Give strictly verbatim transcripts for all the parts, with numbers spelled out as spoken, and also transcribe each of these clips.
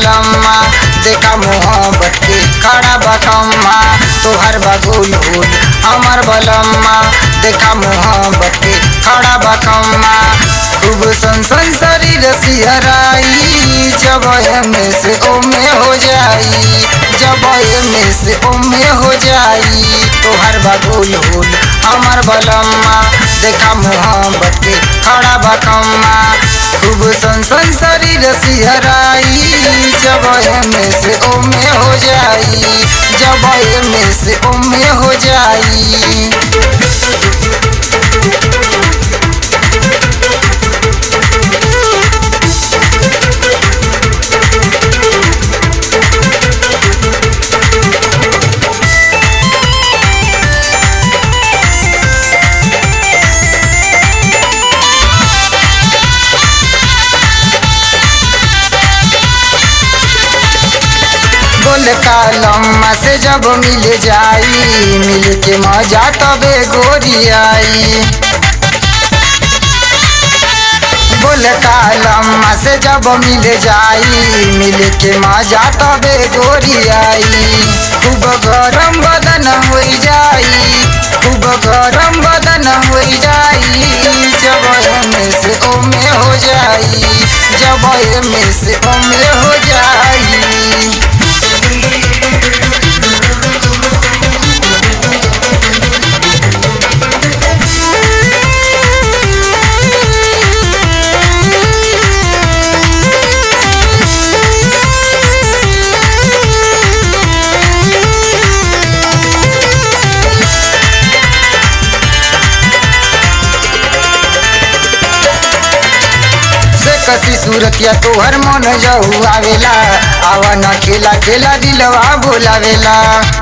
बलम्मा देखा मोहब्बत के खड़ा बकम्मा तोहर बगुल हुल हमर बलम्मा देखा मोहब्बत के खड़ा बकम्मा खूब सन सन शरीर सिहराई जब में से ओमे हो जाई जब में से ओमे हो जाई तोहर बगुल हुल हमर बलम्मा देखा मोहब्बत के खड़ा बकम्मा खूब सन सन शरीर सिहराई जब में से ओमे हो जाई जब में से ओमे हो जाई। बोल कालम्मा से जब मिल जाई मिल के मजा तबे गोरी आई बोल कालम्मा से जब मिल जाई मिल के मजा तबे गोरी आई खूब गरम बदन हो जाई खूब गरम बदन हो जाई जब में से ओमे हो जाई जब में से ओमे हो जाई। कसी सूरतिया तोहर मन जहू आवेला आवा न खेला खेला दिलवा बोलावेला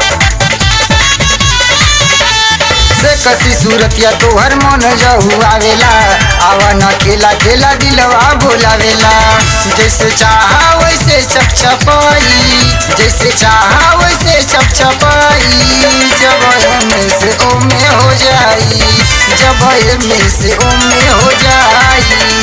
से कसी सूरतिया तोहर मन जहू आवेला आवा न खेला खेला दिलवा बोलावेला जैसे चाहा वैसे चपचपाई जैसे चाहा वैसे चपचपाई जब में से ओमे हो जाई जब में से ओमे हो जाई।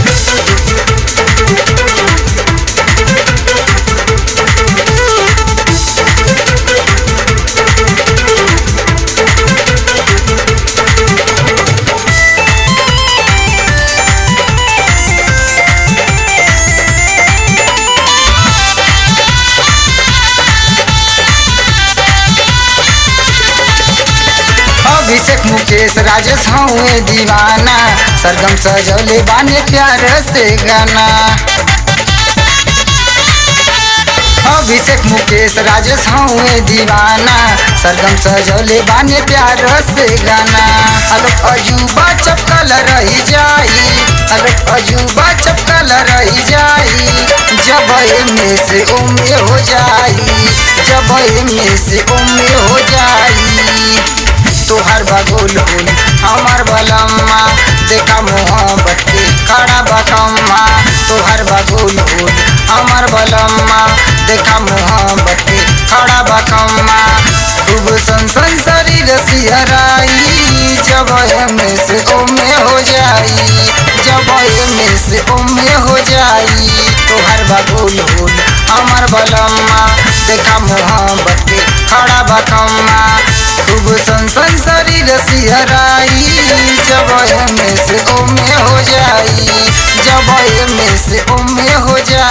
अभिषेक मुकेश राजेश हुए दीवाना सरगम सजौले बाने प्यार से गाना अभिषेक मुकेश राजेश हुए दीवाना सरगम सजौले बाने प्यार से गाना अलग अजूबा चपकल रही जाई अलग अजूबा चपकल रही जाई जब में से ओमे हो जाई जब में से ओमे हो जाई तोहर बगुल हुल हमर बलम्मा देखा मोहब्बत के खड़ा बकम्मा तोहर बगुल हुल हमर बलम्मा देखा मोहब्बत के खड़ा बकम्मा खूब सन सन शरीर सिहराई जब में से ओमे हो जाई जब में से ओमे हो जाई तोहर बगुल हुल हमर बलम्मा देखा मोहब्बत के खड़ा बकम्मा खूब सन सन शरीर सिहराई जब में से ओमे हो जाई जब में से ओमे हो जाई।